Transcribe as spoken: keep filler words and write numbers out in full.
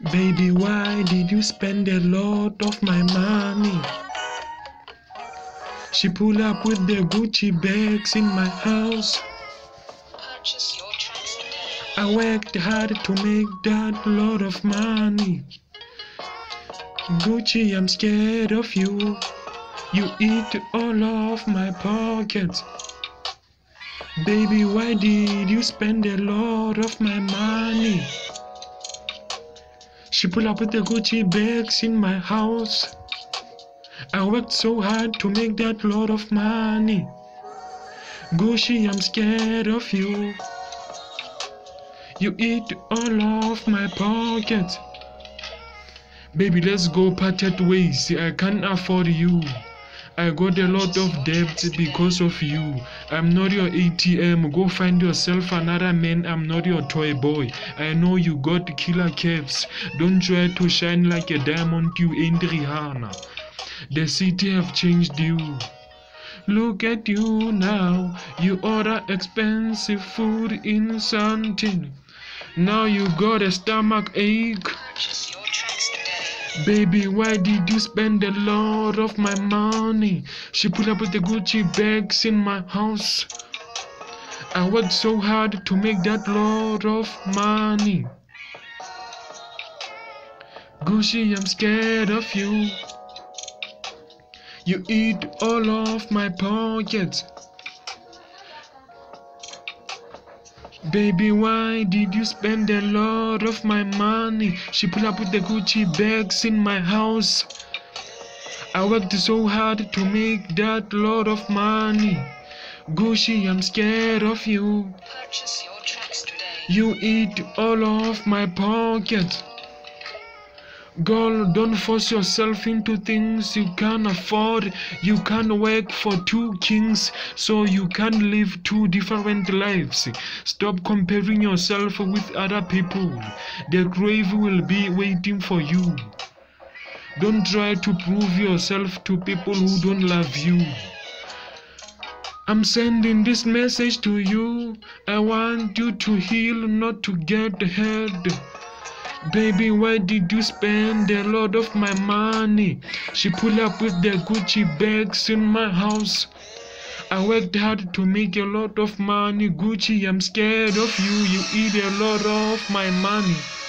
Baby, why did you spend a lot of my money? She pull up with the Gucci bags in my house. Purchase your tracks today. I worked hard to make that lot of money. Gucci, I'm scared of you. You eat all of my pockets. Baby, why did you spend a lot of my money? She pull up with the Gucci bags in my house. I worked so hard to make that lot of money. Gucci, I'm scared of you. You eat all of my pockets. Baby, let's go parted ways. I can't afford you. I got a lot of debt because of you. I'm not your A T M. Go find yourself another man. I'm not your toy boy. I know you got killer caps. Don't try to shine like a diamond. You ain't Rihanna. The city have changed you. Look at you now. You order expensive food in something. Now you got a stomach ache. Purchase your tracks today. Baby, why did you spend a lot of my money? She put up with the Gucci bags in my house. I worked so hard to make that lot of money. Gucci, I'm scared of you. You eat all of my pockets. Baby, why did you spend a lot of my money? She pull up with the Gucci bags in my house. I worked so hard to make that lot of money. Gucci, I'm scared of you. Purchase your tracks today. You eat all of my pockets. Girl, don't force yourself into things you can't afford. You can't work for two kings, so you can't live two different lives. Stop comparing yourself with other people. The grave will be waiting for you. Don't try to prove yourself to people who don't love you. I'm sending this message to you. I want you to heal, not to get hurt. Baby, why did you spend a lot of my money? She pull up with the Gucci bags in my house. I worked hard to make a lot of money. Gucci, I'm scared of you. You eat a lot of my money.